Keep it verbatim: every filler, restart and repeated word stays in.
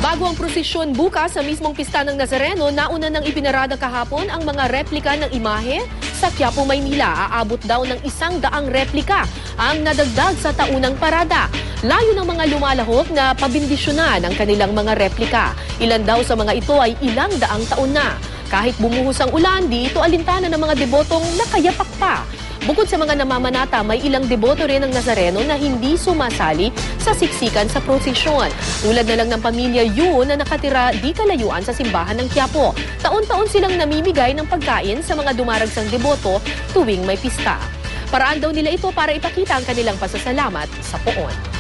Bago ang prosesyon bukas sa mismong pista ng Nazareno, nauna nang ipinarada kahapon ang mga replika ng imahe sa Quiapo, Maynila. Aabot daw ng isang daang replika ang nadagdag sa taunang parada. Layo ng mga lumalahok na pabindisyonan ang kanilang mga replika. Ilan daw sa mga ito ay ilang daang taon na. Kahit bumuhos ang ulan, di ito alintana ng mga debotong nakayapak pa. Bukod sa mga namamanata, may ilang deboto rin ng Nazareno na hindi sumasali sa siksikan sa prosesyon. Tulad na lang ng pamilya Yu na nakatira di kalayuan sa simbahan ng Quiapo. Taon-taon silang namimigay ng pagkain sa mga dumaragsang deboto tuwing may pista. Paraan daw nila ito para ipakita ang kanilang pasasalamat sa poon.